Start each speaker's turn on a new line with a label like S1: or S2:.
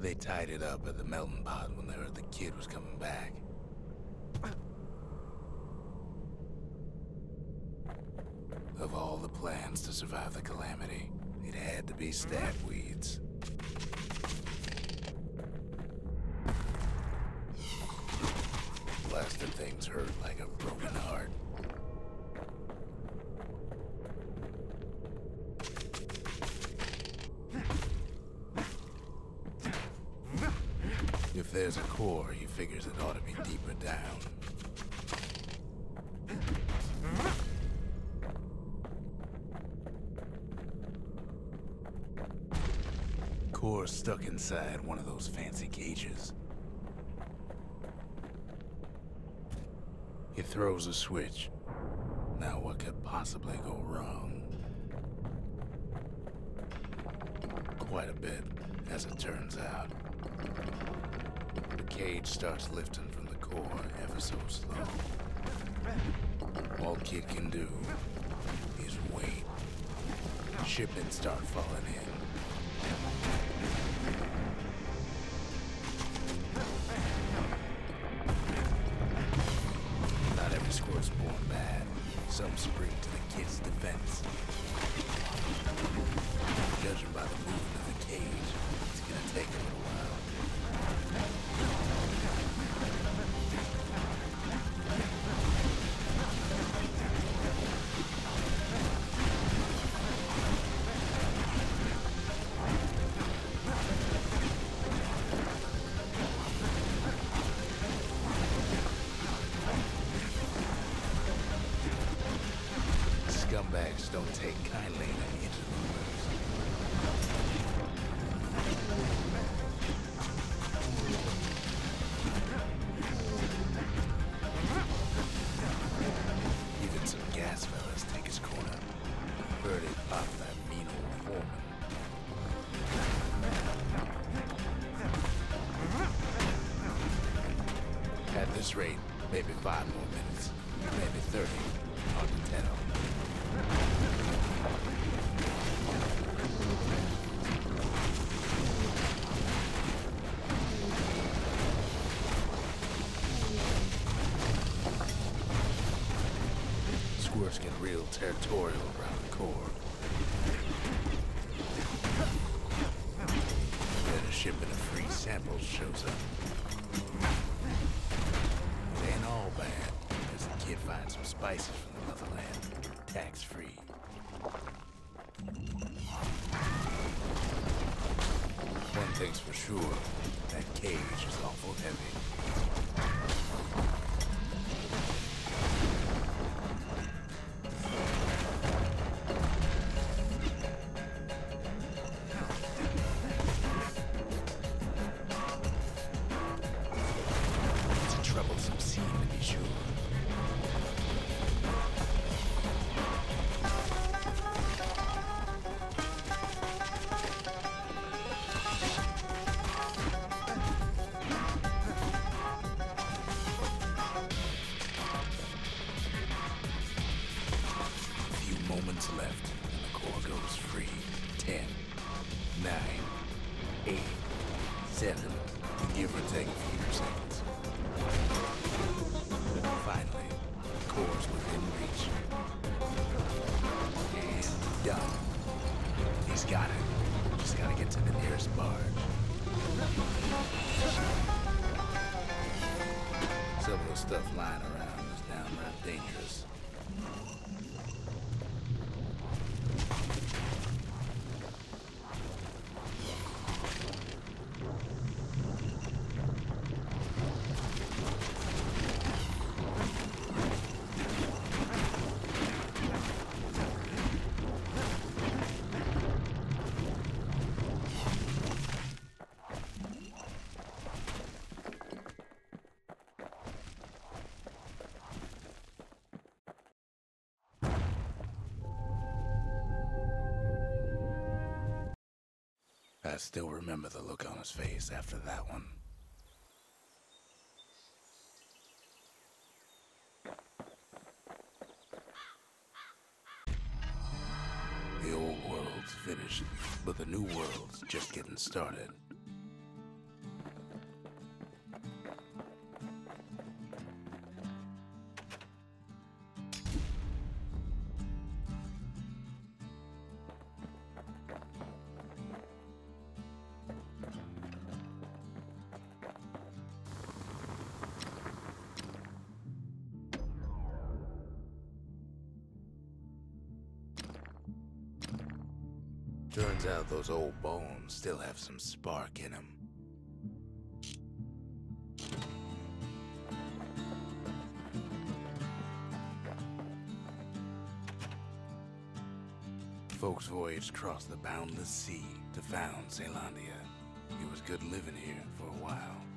S1: They tied it up at the melting pot when they heard the kid was coming back. Of all the plans to survive the calamity, it had to be stab weeds. Blasted things hurt like a broken heart. If there's a core, he figures it ought to be deeper down. Core's stuck inside one of those fancy cages. He throws a switch. Now what could possibly go wrong? Quite a bit, as it turns out. The cage starts lifting from the core ever so slow. All Kid can do is wait. Shipments start falling in. Not every squire's born bad. Some spring to the kid's defense. Judging by the movement of the cage, it's gonna take a little while. Scumbags don't take kindly to interlopers. Even some gas fellas take his corner. Heard it pop that mean old foreman. At this rate, maybe 5 more minutes, maybe 30. Hard to tell. Squirts get real territorial around the core. Then a shipment of free samples shows up. It ain't all bad, as the kid finds some spices from the motherland, tax-free. One thing's for sure, that cage is awful heavy. It's a troublesome scene to be sure. Moments left, and the core goes free. 10, 9, 8, 7, give or take a few seconds. Finally, the core's within reach. And done. He's got it. Just gotta get to the nearest barge. Some of the stuff lying around is downright dangerous. I still remember the look on his face after that one. The old world's finished, but the new world's just getting started. Turns out those old bones still have some spark in them. Folks voyaged across the boundless sea to found Caelandia. It was good living here for a while.